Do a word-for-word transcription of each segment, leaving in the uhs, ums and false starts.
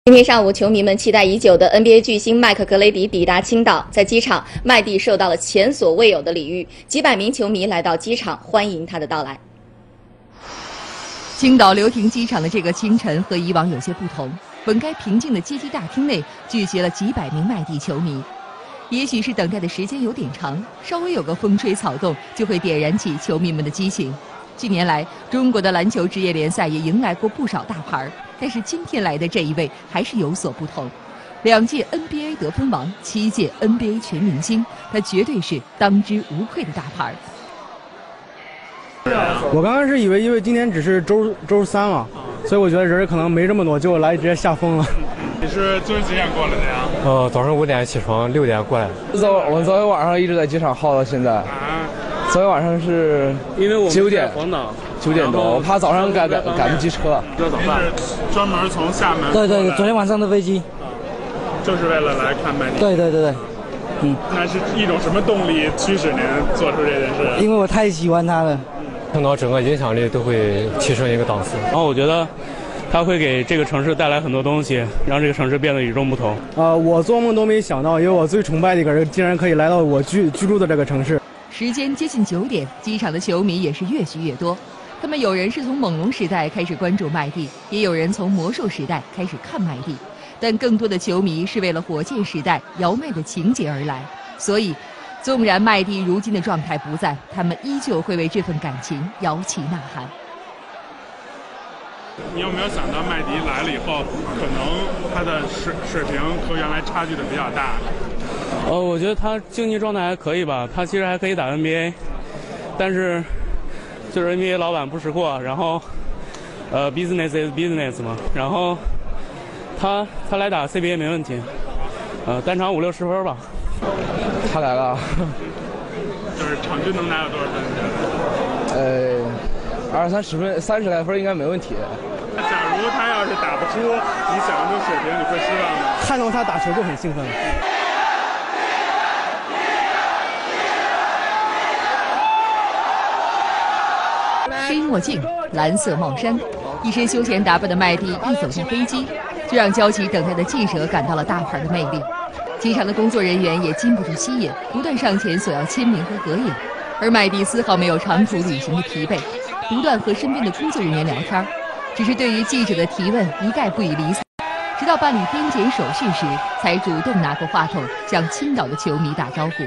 今天上午，球迷们期待已久的 N B A 巨星麦克格雷迪抵达青岛，在机场，麦迪受到了前所未有的礼遇，几百名球迷来到机场欢迎他的到来。 青岛流亭机场的这个清晨和以往有些不同，本该平静的接机大厅内聚集了几百名麦迪球迷。也许是等待的时间有点长，稍微有个风吹草动，就会点燃起球迷们的激情。近年来，中国的篮球职业联赛也迎来过不少大牌，但是今天来的这一位还是有所不同。两届 N B A 得分王，七届 N B A 全明星，他绝对是当之无愧的大牌。 我刚开始以为，因为今天只是周周三嘛，所以我觉得人可能没这么多，结果来直接吓疯了。 你是最几点过来的呀？ 呃，早上五点起床，六点过来。 早我昨天晚上一直在机场耗到现在。啊。昨天晚上是因为我九点黄岛九点多，我怕早上赶赶赶不及车。 您是专门从厦门？ 对对，昨天晚上的飞机。 就是为了来看麦迪。 对对对对。嗯。 那是一种什么动力驱使您做出这件事？ 因为我太喜欢他了。 看到整个影响力都会提升一个档次。 然后我觉得他会给这个城市带来很多东西，让这个城市变得与众不同。 呃，我做梦都没想到，因为我最崇拜的一个人竟然可以来到我居居住的这个城市。 时间接近九点，机场的球迷也是越聚越多。他们有人是从猛龙时代开始关注麦迪，也有人从魔兽时代开始看麦迪，但更多的球迷是为了火箭时代姚麦的情节而来。所以，纵然麦迪如今的状态不在，他们依旧会为这份感情摇旗呐喊。 你有没有想到麦迪来了以后，可能他的水水平和原来差距的比较大？ 呃，我觉得他竞技状态还可以吧，他其实还可以打 N B A， 但是就是 N B A 老板不识货，然后呃 business is business 嘛，然后他他来打 C B A 没问题，呃单场五六十分吧。 他来了， 就是场均能拿到多少分？ 呃，二三十分，三十来分应该没问题。 假如他要是打不出你想象中水平，你会失望吗？ 看到他打球就很兴奋。 黑墨镜，蓝色帽衫，一身休闲打扮的麦迪一走下飞机，就让焦急等待的记者感到了大牌的魅力。机场的工作人员也禁不住吸引，不断上前索要签名和合影。而麦迪丝毫没有长途旅行的疲惫，不断和身边的工作人员聊天，只是对于记者的提问一概不予理睬。直到办理边检手续时，才主动拿过话筒向青岛的球迷打招呼。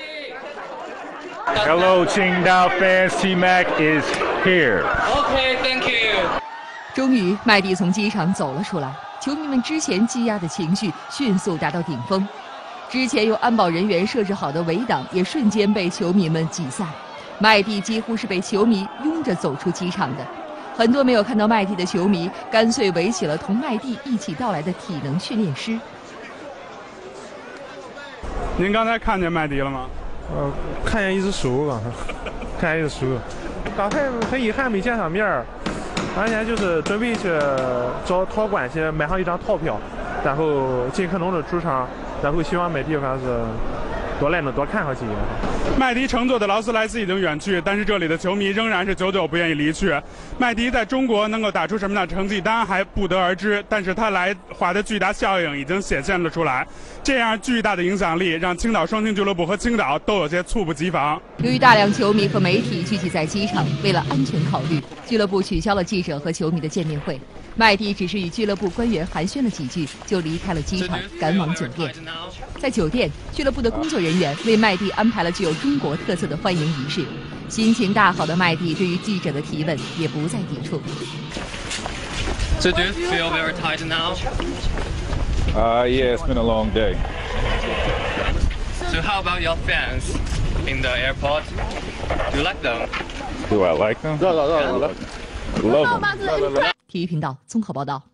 Hello, Qingdao fans. T-Mac is here. Okay, thank you. 终于，麦迪从机场走了出来，球迷们之前积压的情绪迅速达到顶峰。之前由安保人员设置好的围挡也瞬间被球迷们挤散，麦迪几乎是被球迷拥着走出机场的。很多没有看到麦迪的球迷干脆围起了同麦迪一起到来的体能训练师。 您刚才看见麦迪了吗？ 呃，看见一只手吧，看见一只手。刚才很遗憾没见上面儿，而且就是准备去找托管去买上一张套票，然后尽可能的出场，然后希望麦迪反正是多来能多看上几眼。 麦迪乘坐的劳斯莱斯已经远去，但是这里的球迷仍然是久久不愿意离去。麦迪在中国能够打出什么样的成绩，当然还不得而知，但是他来华的巨大效应已经显现了出来。这样巨大的影响力，让青岛双星俱乐部和青岛都有些猝不及防。 由于大量球迷和媒体聚集在机场，为了安全考虑，俱乐部取消了记者和球迷的见面会。麦迪只是与俱乐部官员寒暄了几句，就离开了机场，赶往酒店。在酒店，俱乐部的工作人员为麦迪安排了具有中国特色的欢迎仪式。心情大好的麦迪对于记者的提问也不再抵触。 So do you feel very tired now? Uh, yeah, it's been a long day. So how about your fans in the airport? Do you like them? Do I like them? Love them. Love them. 体育频道综合报道。